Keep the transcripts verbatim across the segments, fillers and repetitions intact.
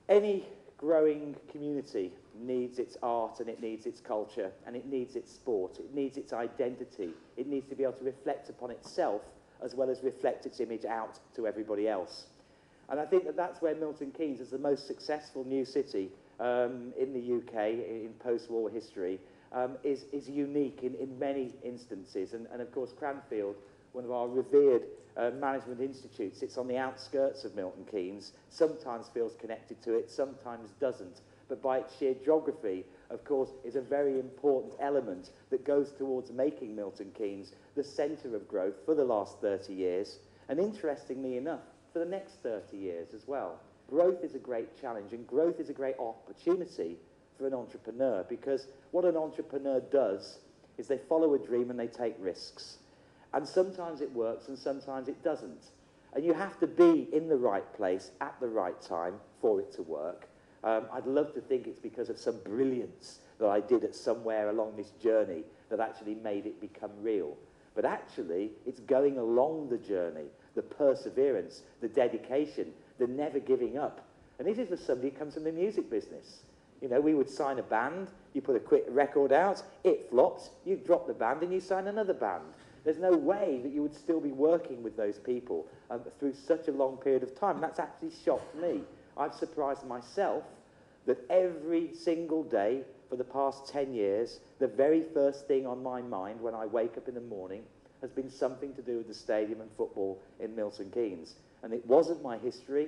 Any growing community needs its art and it needs its culture and it needs its sport. It needs its identity. It needs to be able to reflect upon itself as well as reflect its image out to everybody else. And I think that that's where Milton Keynes, as the most successful new city um, in the U K in post-war history, um, is, is unique in, in many instances. And, and of course, Cranfield, one of our revered uh, management institutes, sits on the outskirts of Milton Keynes, sometimes feels connected to it, sometimes doesn't. But by its sheer geography, of course, is a very important element that goes towards making Milton Keynes the centre of growth for the last thirty years, and interestingly enough, for the next thirty years as well. Growth is a great challenge, and growth is a great opportunity for an entrepreneur, because what an entrepreneur does is they follow a dream and they take risks. And sometimes it works and sometimes it doesn't. And you have to be in the right place at the right time for it to work. Um, I'd love to think it's because of some brilliance that I did at somewhere along this journey that actually made it become real. But actually, it's going along the journey, the perseverance, the dedication, the never giving up. And this is for somebody who comes from the music business. You know, we would sign a band, you put a quick record out, it flops, you drop the band and you sign another band. There's no way that you would still be working with those people um, through such a long period of time. That's actually shocked me. I've surprised myself that every single day for the past ten years, the very first thing on my mind when I wake up in the morning has been something to do with the stadium and football in Milton Keynes. And it wasn't my history.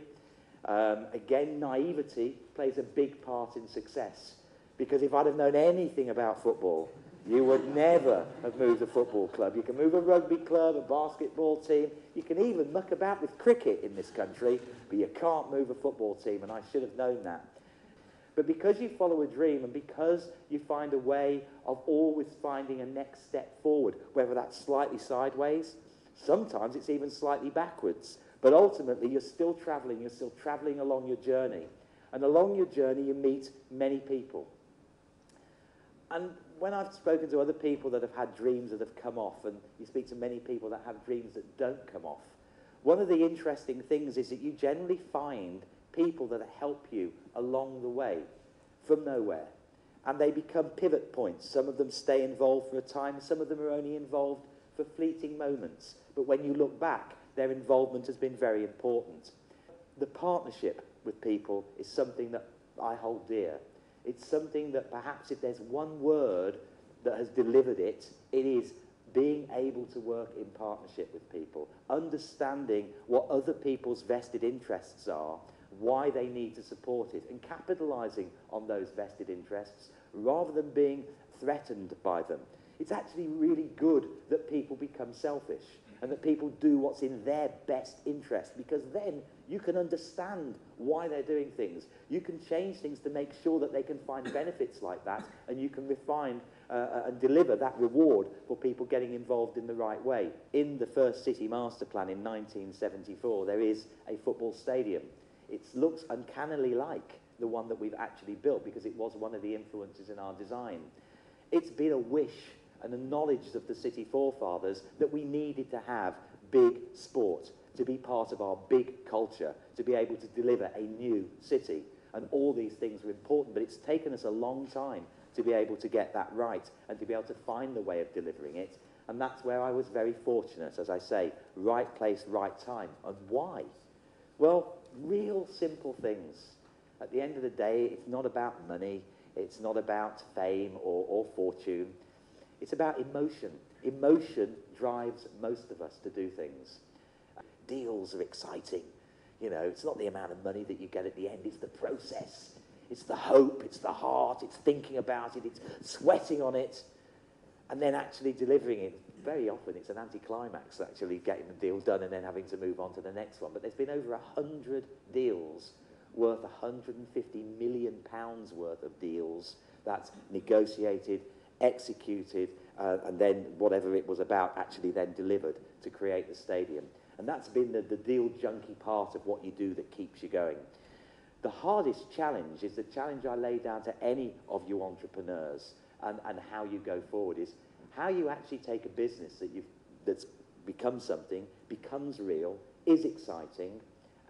Um, again, naivety plays a big part in success. Because if I'd have known anything about football, you would never have moved a football club. You can move a rugby club, a basketball team. You can even muck about with cricket in this country, but you can't move a football team, and I should have known that. But because you follow a dream and because you find a way of always finding a next step forward, whether that's slightly sideways, sometimes it's even slightly backwards, but ultimately you're still traveling, you're still traveling along your journey. And along your journey you meet many people. And when I've spoken to other people that have had dreams that have come off, and you speak to many people that have dreams that don't come off, one of the interesting things is that you generally find people that help you along the way from nowhere. And they become pivot points. Some of them stay involved for a time, some of them are only involved for fleeting moments. But when you look back, their involvement has been very important. The partnership with people is something that I hold dear. It's something that perhaps if there's one word that has delivered it, it is being able to work in partnership with people, understanding what other people's vested interests are, why they need to support it, and capitalising on those vested interests rather than being threatened by them. It's actually really good that people become selfish and that people do what's in their best interest, because then you can understand why they're doing things. You can change things to make sure that they can find benefits like that, and you can refine uh, and deliver that reward for people getting involved in the right way. In the first city master plan in nineteen seventy-four, there is a football stadium. It looks uncannily like the one that we've actually built because it was one of the influences in our design. It's been a wish and a knowledge of the city forefathers that we needed to have big sport to be part of our big culture, to be able to deliver a new city. And all these things are important, but it's taken us a long time to be able to get that right and to be able to find the way of delivering it. And that's where I was very fortunate, as I say, right place, right time. And why? Well, real simple things. At the end of the day, it's not about money, it's not about fame or, or fortune. It's about emotion. Emotion drives most of us to do things. Deals are exciting. You know, it's not the amount of money that you get at the end, it's the process. It's the hope, it's the heart, it's thinking about it, it's sweating on it, and then actually delivering it. Very often it's an anticlimax, actually getting the deal done and then having to move on to the next one. But there's been over a hundred deals worth one hundred fifty million pounds worth of deals that's negotiated, executed, uh, and then whatever it was about actually then delivered to create the stadium. And that's been the, the deal junkie part of what you do that keeps you going. The hardest challenge is the challenge I lay down to any of you entrepreneurs and, and how you go forward is how you actually take a business that you've, that's become something, becomes real, is exciting,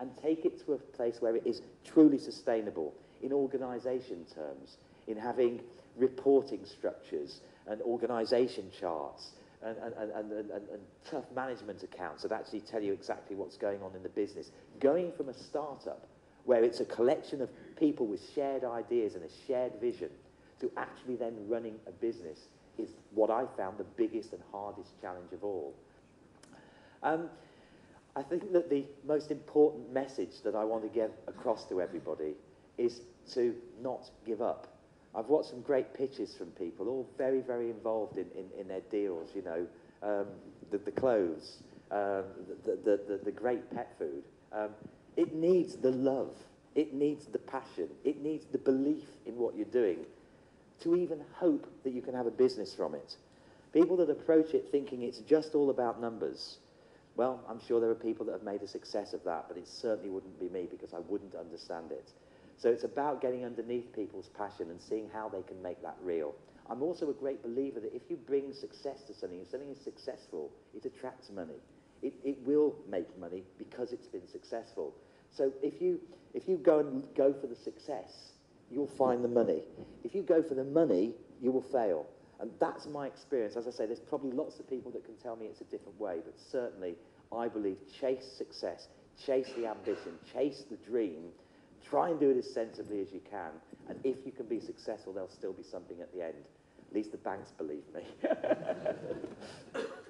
and take it to a place where it is truly sustainable in organisation terms, in having reporting structures and organisation charts and, and, and, and, and, and tough management accounts that actually tell you exactly what's going on in the business. Going from a startup where it's a collection of people with shared ideas and a shared vision to actually then running a business is what I found the biggest and hardest challenge of all. Um, I think that the most important message that I want to get across to everybody is to not give up. I've watched some great pitches from people, all very, very involved in, in, in their deals, you know, um, the, the clothes, um, the, the, the, the great pet food. Um, it needs the love, it needs the passion, it needs the belief in what you're doing to even hope that you can have a business from it. People that approach it thinking it's just all about numbers, well, I'm sure there are people that have made a success of that, but it certainly wouldn't be me because I wouldn't understand it. So it's about getting underneath people's passion and seeing how they can make that real. I'm also a great believer that if you bring success to something, if something is successful, it attracts money. It, it will make money because it's been successful. So if you, if you go and go for the success, you'll find the money. If you go for the money, you will fail. And that's my experience. As I say, there's probably lots of people that can tell me it's a different way, but certainly I believe chase success, chase the ambition, chase the dream, try and do it as sensibly as you can, and if you can be successful, there'll still be something at the end. At least the banks believe me.